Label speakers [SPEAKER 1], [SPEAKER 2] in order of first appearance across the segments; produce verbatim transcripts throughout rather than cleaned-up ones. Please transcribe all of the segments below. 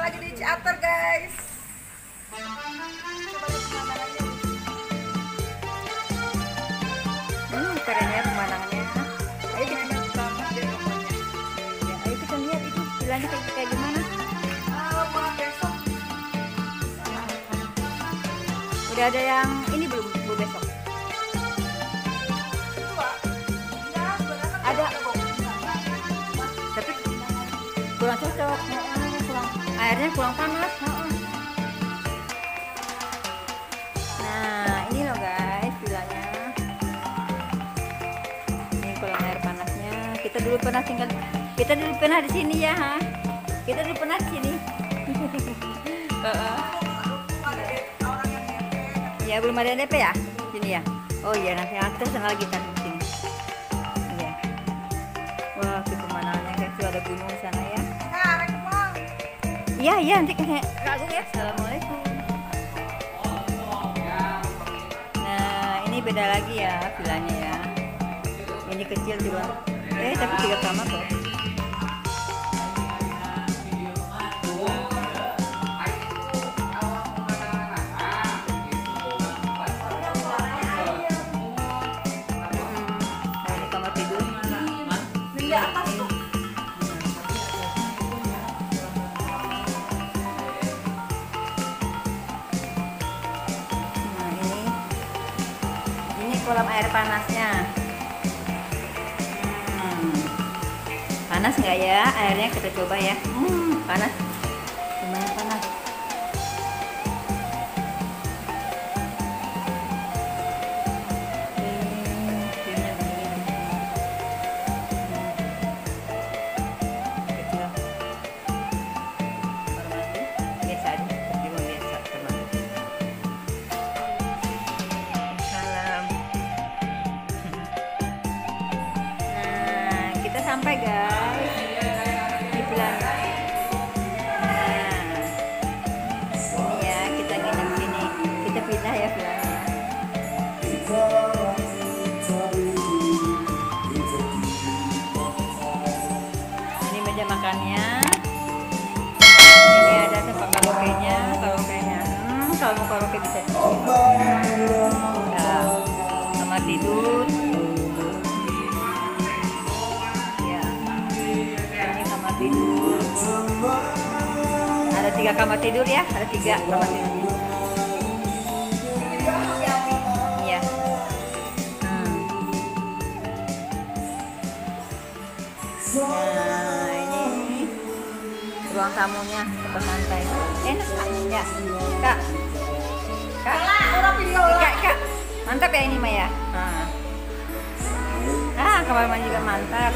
[SPEAKER 1] lagi di Ciater, guys. Coba lihat pemandangannya.
[SPEAKER 2] Hmm, keren ya pemandangannya. Ayo kita
[SPEAKER 1] Enak banget deh pokoknya.
[SPEAKER 2] ya, ayo kita lihat itu vilanya kayak, kayak gimana.
[SPEAKER 1] Kalau mau besok,
[SPEAKER 2] Udah ada yang ini belum bu besok?
[SPEAKER 1] dua. Ya, sebenarnya kan
[SPEAKER 2] Ada.
[SPEAKER 1] bawang sana.
[SPEAKER 2] Tapi kurang cocok. Heeh, kurang airnya kurang panas. Heeh. Nah ini loh guys vilanya. Ini kolam air panasnya. Kita dulu pernah tinggal. Kita dulu pernah di sini ya. Ha? Kita dulu pernah di sini. Heeh. Ya belum ada D P ya sini ya. Oh iya nanti kita sana lagi kan di sini. Iya. Wah itu pemandangannya guys tuh ada gunung di sana ya.
[SPEAKER 1] Eh, arek kemang.
[SPEAKER 2] Iya iya nanti kayak ragu ya. Assalamualaikum. Nah ini beda lagi ya vilanya ya. Ini kecil juga. Eh tapi tiga kamar kok. Nah, ini kamar tidur.
[SPEAKER 1] Di atas tuh.
[SPEAKER 2] Nah ini ini kolam air panasnya. Hmm. Panas nggak ya airnya, kita coba ya. Hmm, panas, lumayan panas. Hmm, view-nya begini. Hmm. Kecil. Kamar mandi biasa aja, di rumah biasa teman. Salam. Nah, kita sampai guys di Belanda. Nah, ini ya kita nginep sini. Kita pindah ya Belanda. Ini meja makannya. Ini ada tempat karaoke-nya, karaoke-nya. Hmm, kalau mau karaoke bisa di sini. Nah, kamar tidur. Ya, ini kamar tidur. Ada tiga kamar tidur ya, ada tiga kamar tidurnya. Iya. Hmm. Nah, ini ruang tamunya tempat santai. Enak Kak? Ya, Kak. Kak,
[SPEAKER 1] Orang video
[SPEAKER 2] Kak, Kak. Mantap ya ini Mah ya. Nah. Ah, kamar mandi juga mantap.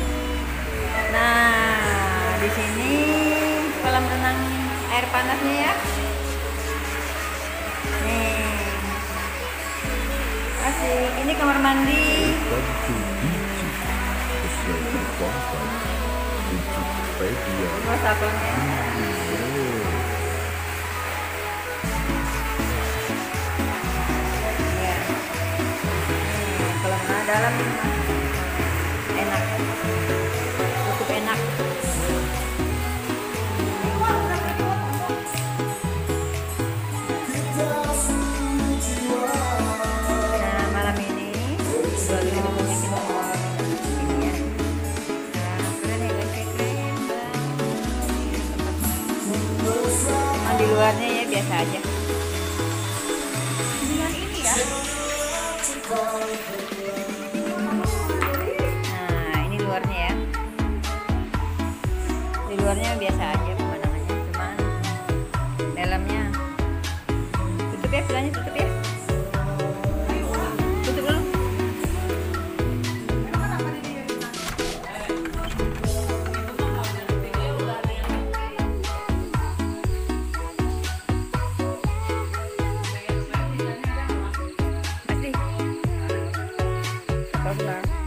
[SPEAKER 2] Nah, di sini kolam renang air panasnya ya. Nih. Asik. Ini kamar mandi. Wastafelnya. Ya. Nih, kalau renang dalam enak. Cukup enak. Nah, malam ini dua puluh lima menit kita mau ini ya. Nah, keren ya guys, kayak keren banget. Cuman di luarnya ya biasa aja.
[SPEAKER 1] dengan ini ya.
[SPEAKER 2] Nah, ini luarnya ya. Di luarnya biasa aja pemandangannya, cuman dalamnya. Tutup ya, vilanya tutup ya. Tutup dulu. Asli. Stop now.